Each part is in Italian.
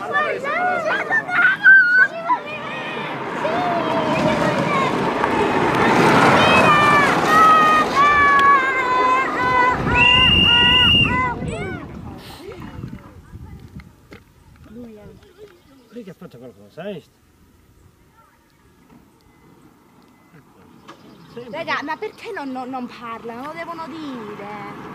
Lui che ha fatto qualcosa, hai visto? Raga, ma perché non parlano? Lo devono dire.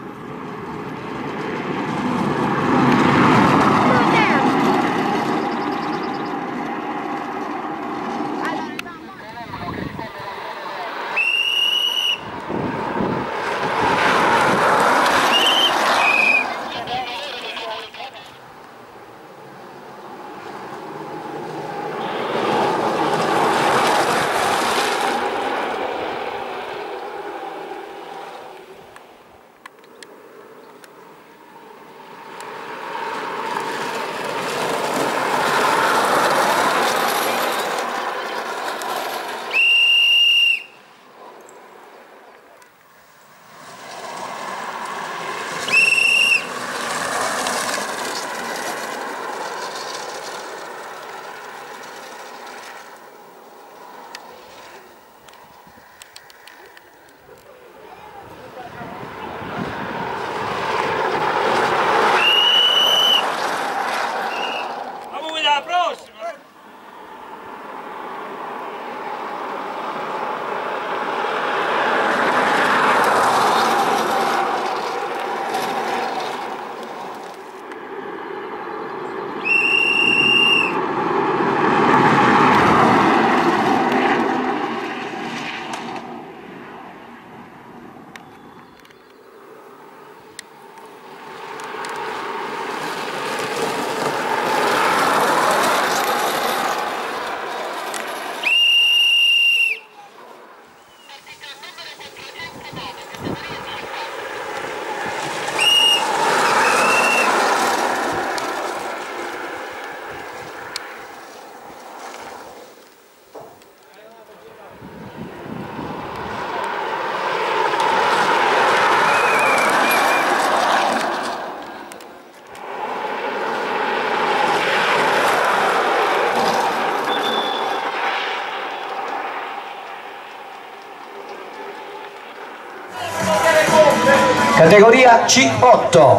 Categoria C8,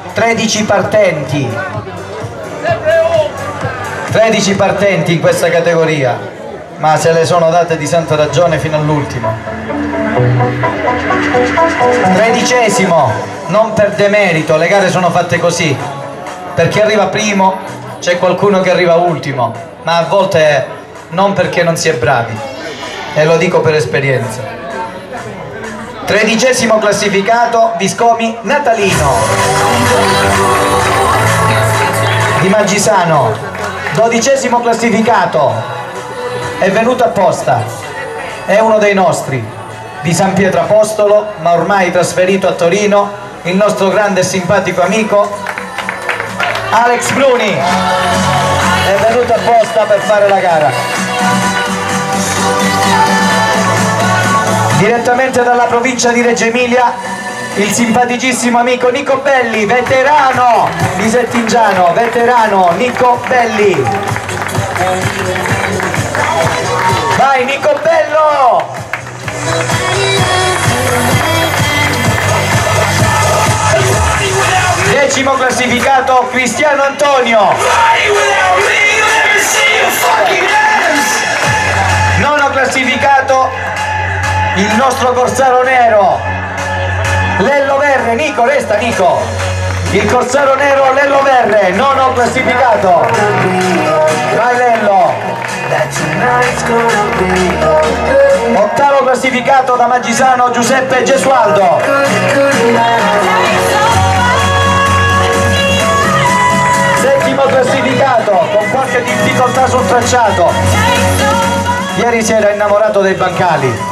13 partenti. 13 partenti in questa categoria, ma se le sono date di santa ragione fino all'ultimo. 13esimo, non per demerito, le gare sono fatte così. Per chi arriva primo c'è qualcuno che arriva ultimo, ma a volte non perché non si è bravi, e lo dico per esperienza. 13esimo classificato Viscomi Natalino di Maggisano. 12esimo classificato, è venuto apposta, è uno dei nostri, di San Pietro Apostolo, ma ormai trasferito a Torino, il nostro grande e simpatico amico Alex Bruni, è venuto apposta per fare la gara. Direttamente dalla provincia di Reggio Emilia, il simpaticissimo amico Nico Belli, veterano di Settingiano, veterano Nico Belli. Vai Nico Bello! Decimo classificato Cristiano Antonio. Nono classificato il nostro corsaro nero Lello Verre. Nico, resta Nico. Il corsaro nero Lello Verre, nono classificato. Vai Lello. Ottavo classificato da Maggisano Giuseppe Gesualdo. Settimo classificato con qualche difficoltà sul tracciato, ieri si era innamorato dei bancali,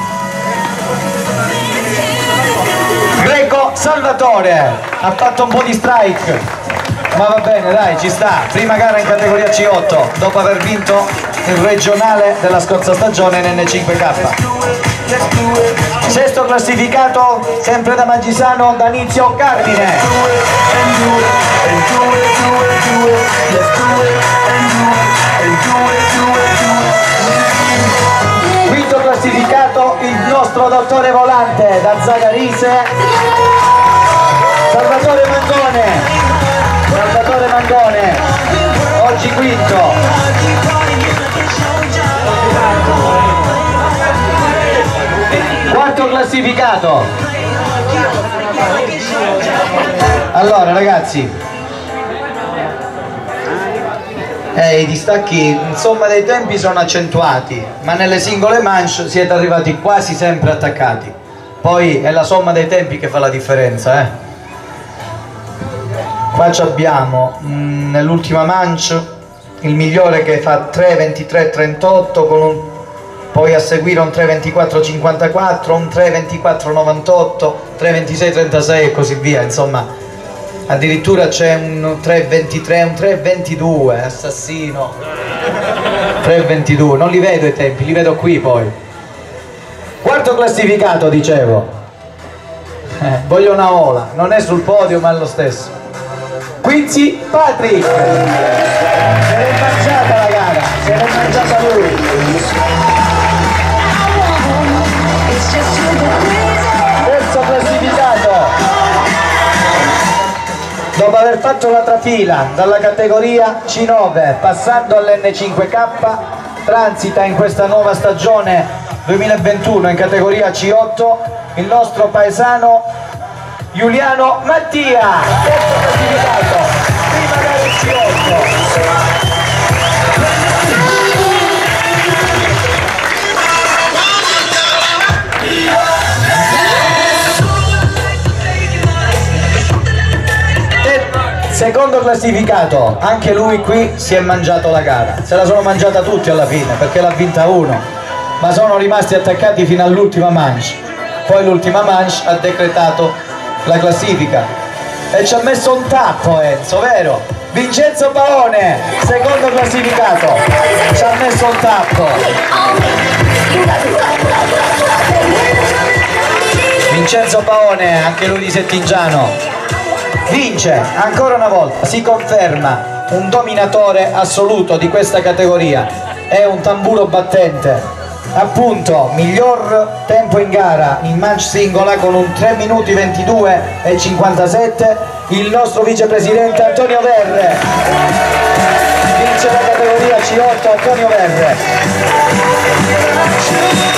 Greco Salvatore, ha fatto un po' di strike, ma va bene dai, ci sta. Prima gara in categoria C8 dopo aver vinto il regionale della scorsa stagione in N5K. Sesto classificato sempre da Maggisano Danizio Cardine. invece da Zagarise Salvatore Mangone, oggi quinto. Quarto classificato. Allora ragazzi, i distacchi insomma dei tempi sono accentuati, ma nelle singole manche siete arrivati quasi sempre attaccati. Poi è la somma dei tempi che fa la differenza, Qua abbiamo nell'ultima manche il migliore che fa 3:23:38 con poi a seguire un 3:24:54, un 3:24:98, 3:26:36 e così via, insomma addirittura c'è un 3:23, un 3:22, assassino, 3:22, non li vedo i tempi, li vedo qui poi. Quarto classificato, dicevo, voglio una ola, non è sul podio ma è lo stesso. Quincy Patrick, se l'è mangiata la gara, se l'è mangiata lui. Terzo classificato, dopo aver fatto la trafila dalla categoria C9 passando all'N5K, transita in questa nuova stagione 2021 in categoria C8 il nostro paesano Giuliano Mattia, terzo classificato, prima gara in C8. Secondo classificato, anche lui qui si è mangiato la gara, se la sono mangiata tutti alla fine perché l'ha vinta uno, ma sono rimasti attaccati fino all'ultima manche. Poi l'ultima manche ha decretato la classifica e ci ha messo un tappo Enzo, vero? Vincenzo Paone, secondo classificato, ci ha messo un tappo. Vincenzo Paone, anche lui di Settigiano, vince ancora una volta, si conferma un dominatore assoluto di questa categoria, è un tamburo battente, appunto miglior tempo in gara in manche singola con un 3 minuti 22:57 il nostro vicepresidente Antonio Verre, vince la categoria C8 Antonio Verre.